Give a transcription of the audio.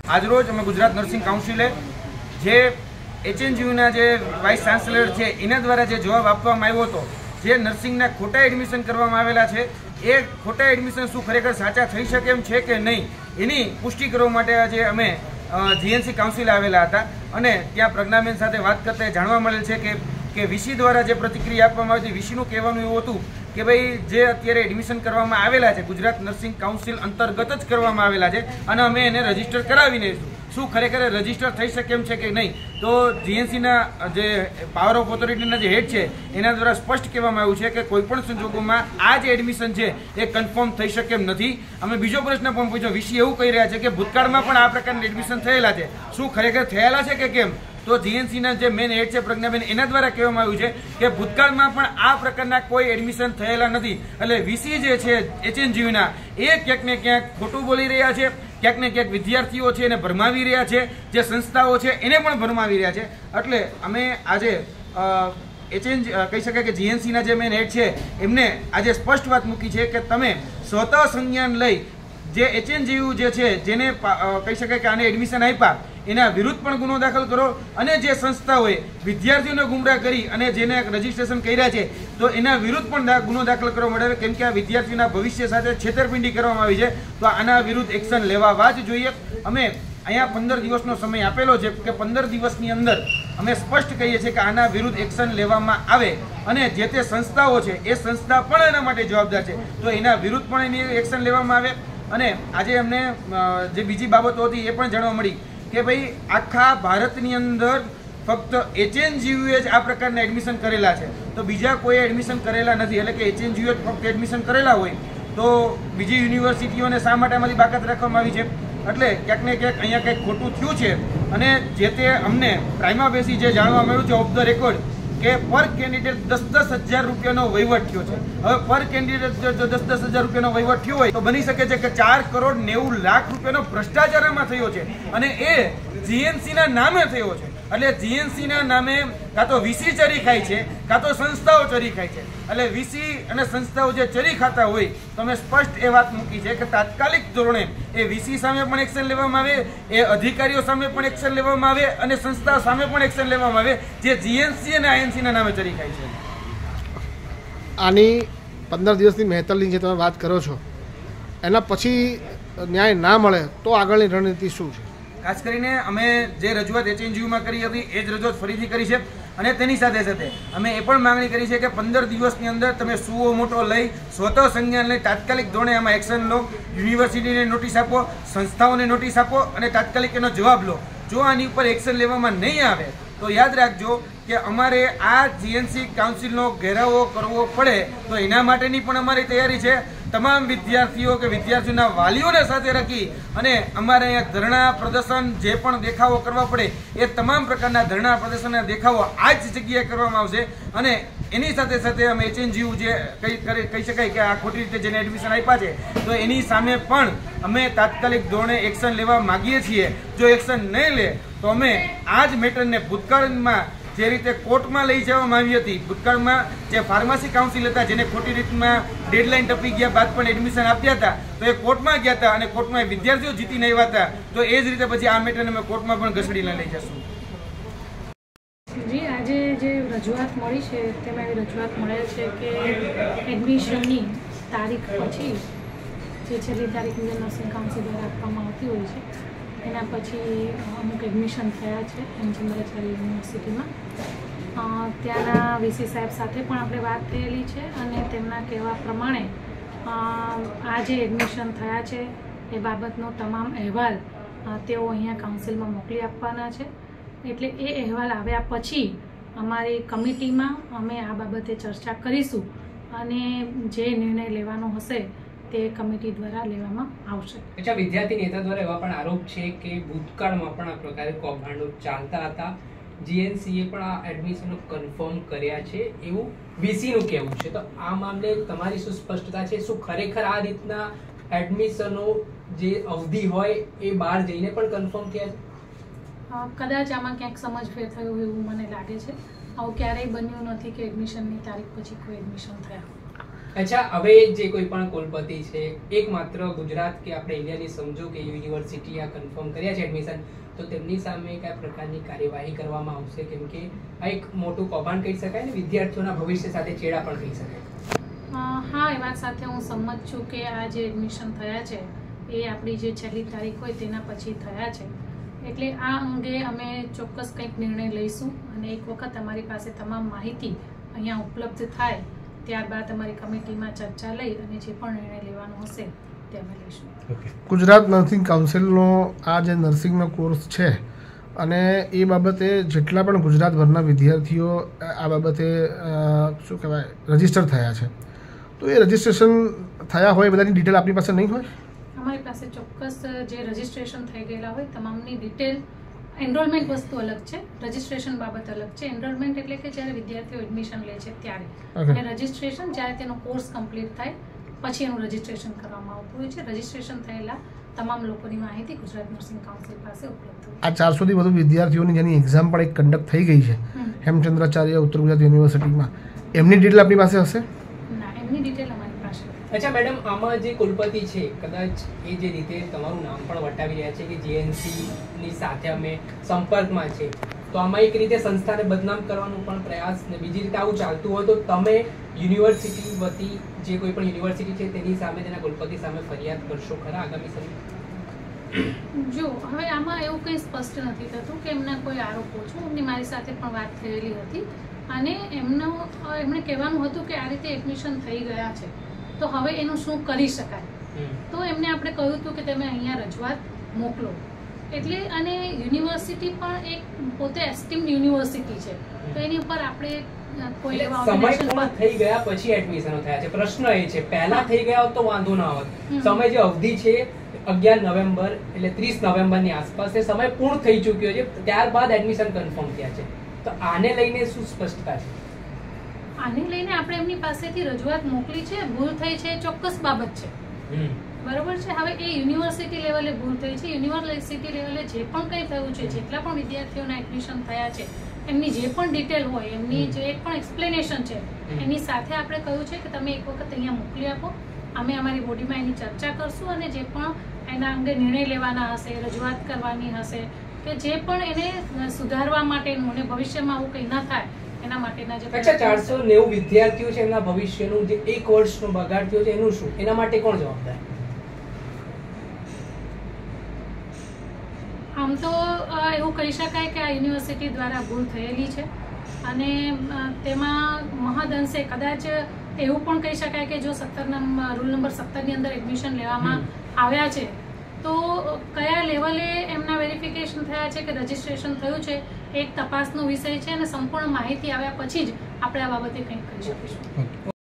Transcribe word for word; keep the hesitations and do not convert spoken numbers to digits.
આજરોજ અમે ગુજરાત નર્સિંગ કાઉન્સિલે જે એચએનજીયુના જે વાઇસ ચાન્સેલર છે એના દ્વારા જે જવાબ આપવામાં આવ્યો હતો, જે નર્સિંગના ખોટા એડમિશન કરવામાં આવેલા છે, એ ખોટા એડમિશન શું ખરેખર સાચા થઈ શકે એમ છે કે નહીં, એની પુષ્ટિ કરવા માટે આજે અમે જીએનસી કાઉન્સિલ આવેલા હતા અને ત્યાં પ્રજ્ઞાબેન સાથે વાત કરતા જાણવા મળેલ છે કે કે વીસી દ્વારા જે પ્રતિક્રિયા આપવામાં આવી હતી, વીસીનું કહેવાનું એવું હતું કે ભાઈ જે અત્યારે એડમિશન કરવામાં આવેલા છે ગુજરાત નર્સિંગ કાઉન્સિલ અંતર્ગત જ કરવામાં આવેલા છે અને અમે એને રજીસ્ટર કરાવી લઈશું. શું ખરેખર રજીસ્ટર થઈ શકે એમ છે કે નહીં? તો જીએનસીના જે પાવર ઓફ ઓથોરિટીના જે હેડ છે એના દ્વારા સ્પષ્ટ કહેવામાં આવ્યું છે કે કોઈપણ સંજોગોમાં આ જે એડમિશન છે એ કન્ફર્મ થઈ શકે એમ નથી. અમે બીજો પ્રશ્ન પણ પૂછ્યો, વીસી એવું કહી રહ્યા છે કે ભૂતકાળમાં પણ આ પ્રકારના એડમિશન થયેલા છે, શું ખરેખર થયેલા છે કે કેમ? તો જીએનસીના જે મેન હેડ છે પ્રજ્ઞાબેન, એના દ્વારા કહેવામાં આવ્યું છે કે ભૂતકાળમાં પણ આ પ્રકારના કોઈ એડમિશન થયેલા નથી. એટલે વીસી જે છે એચએનજીયુના એ ક્યાંક ને ક્યાંક ખોટું બોલી રહ્યા છે, ક્યાંક ને ક્યાંક વિદ્યાર્થીઓ છે એને ભરમાવી રહ્યા છે, જે સંસ્થાઓ છે એને પણ ભરમાવી રહ્યા છે. એટલે અમે આજે એચએન કહી શકાય કે જીએનસીના જે મેન હેડ છે એમને આજે સ્પષ્ટ વાત મૂકી છે કે તમે સ્વતઃ સંજ્ઞાન લઈ જે એચએનજીયુ જે છે જેને કહી શકાય કે આને એડમિશન આપ્યા એના વિરુદ્ધ પણ ગુનો દાખલ કરો અને જે સંસ્થાઓએ વિદ્યાર્થીઓને ગુમરાહ કરી અને જેને રજીસ્ટ્રેશન કર્યા છે તો એના વિરુદ્ધ પણ ગુનો દાખલ કરવામાં આવે, કેમ કે આ વિદ્યાર્થીઓના ભવિષ્ય સાથે છેતરપિંડી કરવામાં આવી છે. તો આના વિરુદ્ધ એક્શન લેવા જ જોઈએ. અમે અહીંયા પંદર દિવસનો સમય આપેલો છે કે પંદર દિવસની અંદર અમે સ્પષ્ટ કહીએ છીએ કે આના વિરુદ્ધ એક્શન લેવામાં આવે અને જે તે સંસ્થાઓ છે એ સંસ્થા પણ એના માટે જવાબદાર છે, તો એના વિરુદ્ધ પણ એની એક્શન લેવામાં આવે. અને આજે અમને જે બીજી બાબતો હતી એ પણ જાણવા મળી કે ભાઈ આખા ભારતની અંદર ફક્ત એચએનજીયુએ જ આ પ્રકારના એડમિશન કરેલા છે, તો બીજા કોઈ એડમિશન કરેલા નથી. એટલે કે એચએનજીયુએ જ ફક્ત એડમિશન કરેલા હોય તો બીજી યુનિવર્સિટીઓને શા માટે આમાંથી બાકાત રાખવામાં આવી છે? એટલે ક્યાંક ને ક્યાંક અહીંયા કંઈક ખોટું થયું છે. અને જે તે અમને પ્રાઇમા બેસી જે જાણવા મળ્યું છે ઓફ ધ રેકોર્ડ કે પર કેન્ડિડેટ દસ દસ હજાર રૂપિયાનો વહીવટ થયો છે. હવે પર કેન્ડિડેટ જો દસ દસ હજાર રૂપિયાનો વહીવટ થયો હોય તો બની શકે છે કે ચાર કરોડ નેવું લાખ રૂપિયાનો ભ્રષ્ટાચારમાં થયો છે અને એ જીએનસીના નામે થયો છે. એટલે જીએનસીના નામે કાં તો વીસી ચરી ખાય છે કાં તો સંસ્થાઓ ચરી ખાય છે. એટલે વીસી અને સંસ્થાઓ જે ચરી ખાતા હોય તો અમે સ્પષ્ટ એ વાત મૂકી છે કે તાત્કાલિક ધોરણે એ વીસી સામે પણ એક્શન લેવામાં આવે, એ અધિકારીઓ સામે પણ એક્શન લેવામાં આવે અને સંસ્થાઓ સામે પણ એક્શન લેવામાં આવે જે જીએનસી અને આઈએનસીના નામે ચરી ખાય છે. આની પંદર દિવસની મહેતલની જે તમે વાત કરો છો એના પછી ન્યાય ના મળે તો આગળની રણનીતિ શું છે? ખાસ કરીને અમે જે રજૂઆત એચએનજીયુમાં કરી હતી એ જ રજૂઆત ફરીથી કરી છે અને તેની સાથે સાથે અમે એ પણ માંગણી કરી છે કે પંદર દિવસની અંદર તમે સુઓ મોટો લઈ સ્વતઃ સંજ્ઞાન લઈ તાત્કાલિક ધોરણે આમાં એક્શન લો, યુનિવર્સિટીને નોટિસ આપો, સંસ્થાઓને નોટિસ આપો અને તાત્કાલિક એનો જવાબ લો. જો આની ઉપર એક્શન લેવામાં નહીં આવે તો યાદ રાખજો કે અમારે આ જીએનસી કાઉન્સિલનો ઘેરાવો કરવો પડે તો એના માટેની પણ અમારી તૈયારી છે. તમામ વિદ્યાર્થીઓ કે વિદ્યાર્થીઓના વાલીઓને સાથે રાખી અને અમારે અહીંયા ધરણા પ્રદર્શન જે પણ દેખાવો કરવા પડે એ તમામ પ્રકારના ધરણા પ્રદર્શનના દેખાવો આ જ જગ્યાએ કરવામાં આવશે. અને એની સાથે સાથે અમે એચએનજીયુ જે કહી કહી શકાય કે આ ખોટી રીતે જેને એડમિશન આપ્યા છે તો એની સામે પણ અમે તાત્કાલિક ધોરણે એક્શન લેવા માગીએ છીએ. જો એક્શન નહીં લે તો અમે આ જ મેટરને ભૂતકાળમાં જે રીતે કોર્ટમાં લઈ જવામાં આવી હતી, ભૂતકાળમાં જે ફાર્મસી કાઉન્સિલ હતા જેને ખોટી રીતમાં ડેડલાઇન ટપી ગયા બાદ પણ એડમિશન આપ્યા હતા તો એ કોર્ટમાં ગયા હતા અને કોર્ટમાં વિદ્યાર્થીઓ જીતીને આવ્યા હતા, તો એ જ રીતે પછી આ મેટરને અમે કોર્ટમાં પણ ઘસડીને લઈ જશું. જી, આજે જે રજૂઆત મળી છે તેમાં એવી રજૂઆત મળે છે કે એડમિશનની તારીખ પછી જે છેલ્લી તારીખ નર્સિંગ કાઉન્સિલ દ્વારા આપવામાં આવતી હોય છે એના પછી અમુક એડમિશન થયા છે એન્જિનિયરિંગ યુનિવર્સિટીમાં. ત્યાંના વીસી સાહેબ સાથે પણ આપણે વાત થયેલી છે અને તેમના કહેવા પ્રમાણે આ જે એડમિશન થયા છે એ બાબતનો તમામ અહેવાલ તેઓ અહીંયા કાઉન્સિલમાં મોકલી આપવાના છે. એટલે એ અહેવાલ આવ્યા પછી અમારી કમિટીમાં અમે આ બાબતે ચર્ચા કરીશું અને જે નિર્ણય લેવાનો હશે તે કમિટી દ્વારા લેવામાં આવશે. અચ્છા, વિદ્યાર્થી નેતા દ્વારા એવા પણ આરોપ છે કે ભૂતકાળમાં પણ આ પ્રકારે કૌભાંડો ચાલતા હતા, જીએનસીએ પણ આ એડમિશનો કન્ફર્મ કર્યા છે એવું વીસીનું કહેવું છે. તો આ મામલે તમારી શું સ્પષ્ટતા છે? શું ખરેખર આ રીતના એડમિશનો જે અવધિ હોય એ બહાર જઈને પણ કન્ફર્મ થયા છે? કદાચ આમાં ક્યાંક સમજફેર થયો એવું મને લાગે છે. આવું ક્યારેય બન્યું નથી કે એડમિશનની તારીખ પછી કોઈ એડમિશન થયા. અચ્છા, હવે જે કોઈ પણ કુલપતિ છે એકમાત્ર ગુજરાત કે આપણે ઇન્ડિયાની સમજો કે યુનિવર્સિટી આ કન્ફર્મ કર્યા છે એડમિશન, તો તેમની સામે કયા પ્રકારની કાર્યવાહી કરવામાં આવશે? કેમ કે આ એક મોટું કૌભાંડ કહી શકાય ને, વિદ્યાર્થીઓના ભવિષ્ય સાથે ચેડા પણ કહી શકાય. હા, એ વાત સાથે હું સંમત છું કે આ જે એડમિશન થયા છે એ આપણી જે છેલ્લી તારીખ હોય તેના પછી થયા છે, એટલે આ અંગે અમે ચોક્કસ કંઈક નિર્ણય લઈશું અને એક વખત અમારી પાસે તમામ માહિતી અહીંયા ઉપલબ્ધ થાય ત્યારબાદ અમારી કમિટીમાં ચર્ચા લઈ અને જે પણ નિર્ણય લેવાનો હશે તે અમે લઈશું. ગુજરાત નર્સિંગ કાઉન્સિલનો આ જે નર્સિંગનો કોર્સ છે અને એ બાબતે જેટલા પણ ગુજરાતભરના વિદ્યાર્થીઓ આ બાબતે શું કહેવાય રજિસ્ટર થયા છે, તો એ રજિસ્ટ્રેશન થયા હોય એ બધાની ડિટેલ આપણી પાસે નહીં હોય? અમારી પાસે ચોક્કસ જે રજિસ્ટ્રેશન થઈ ગયેલા હોય તમામની ડિટેલ. એનરોલમેન્ટ વસ્તુ અલગ છે, રજિસ્ટ્રેશન બાબત અલગ છે. એનરોલમેન્ટ એટલે કે જ્યારે વિદ્યાર્થીઓ એડમિશન લે છે ત્યારે, અને રજિસ્ટ્રેશન જ્યારે તેનો કોર્સ કમ્પ્લીટ થાય પછી એનું રજિસ્ટ્રેશન કરવામાં આવતું હોય છે. રજિસ્ટ્રેશન થયેલા તમામ લોકોની માહિતી ગુજરાત નર્સિંગ કાઉન્સિલ પાસે ઉપલબ્ધ હોય. આ ચારસોથી વધુ વિદ્યાર્થીઓની જેની એક્ઝામ પણ એક કન્ડક્ટ થઈ ગઈ છે હેમચંદ્રાચાર્ય ઉત્તર ગુજરાત યુનિવર્સિટીમાં, એમની ડિટેલ આપણી પાસે હશે? ના, એમની ડિટેલ અમારી પાસે. અચ્છા મેડમ, આમાં જે કુલપતિ છે કદાચ એ જે રીતે તમારું નામ પણ વટાવી રહ્યા છે કે જીએનસી ની સાથે અમે સંપર્કમાં છે, તો આમાં એક રીતે સંસ્થાને બદનામ કરવાનો પણ પ્રયાસ ને બીજી રીતે આવું ચાલતું હોય તો તમે યુનિવર્સિટી વતી જે કોઈ પણ યુનિવર્સિટી છે તેની સામે તેના કુલપતિ સામે ફરિયાદ કરશો ખરા આગામી સમયમાં? જો હવે આમાં એવું કંઈ સ્પષ્ટ નથી થતું કે એમના કોઈ આરોપો છે. એમની મારી સાથે પણ વાત થયેલી હતી અને એમનો એમણે કહેવાનું હતું કે આ રીતે એડમિશન થઈ ગયા છે તો હવે એનું શું કરી શકાય, તો એમને આપણે કહ્યું હતું કે તમે અહીંયા રજૂઆત મોકલો. એટલે અને યુનિવર્સિટી પણ એક પોતે એસ્ટીમ્ડ યુનિવર્સિટી છે તો એની ઉપર આપણે કોઈ એવા સમય પૂર્ણ થઈ ગયા પછી એડમિશનો થયા છે. પ્રશ્ન એ છે પહેલા થઈ ગયા હોત તો વાંધો ના હોત. સમય જે અવધિ છે અગિયાર નવેમ્બર એટલે ત્રીસ નવેમ્બર ની આસપાસ એ સમય પૂર્ણ થઈ ચૂક્યો છે, ત્યારબાદ એડમિશન કન્ફર્મ થયા છે. તો આને લઈને શું સ્પષ્ટતા છે? આને લઈને આપણે એમની પાસેથી રજૂઆત મોકલી છે. ભૂલ થઈ છે એ ચોક્કસ બાબત છે, બરોબર છે. હવે એ યુનિવર્સિટી લેવલે ભૂલ થઈ છે. યુનિવર્સિટી લેવલે જે પણ કંઈ થયું છે, જેટલા પણ વિદ્યાર્થીઓના એડમિશન થયા છે એમની જે પણ ડિટેલ હોય, એમની જે પણ એક્સપ્લેનેશન છે એની સાથે આપણે કહ્યું છે કે તમે એક વખત અહીંયા મોકલી આપો, અમે અમારી બોડીમાં એની ચર્ચા કરશું અને જે પણ એના અંગે નિર્ણય લેવાના હશે, રજૂઆત કરવાની હશે કે જે પણ એને સુધારવા માટેનું અને ભવિષ્યમાં આવું કંઈ ન થાય એના માટેના જે અચ્છા ચારસો નેવું વિદ્યાર્થીઓ છે એમના ભવિષ્યનું જે એક વર્ષનો બગાડ થયો છે એનું શું, એના માટે કોણ જવાબદાર? આમ તો એવું કહી શકાય કે આ યુનિવર્સિટી દ્વારા ભૂલ થયેલી છે અને તેમાં મહદઅંશે કદાચ એવું પણ કહી શકાય કે જો સત્તર નંબર રૂલ નંબર સત્તરની અંદર એડમિશન લેવામાં આવ્યા છે તો કયા લેવલે એમના વેરિફિકેશન થયા છે કે રજિસ્ટ્રેશન થયું છે એક તપાસનો વિષય છે અને સંપૂર્ણ માહિતી આવ્યા પછી જ આપણે આ બાબતે કંઈક કહી શકીશું.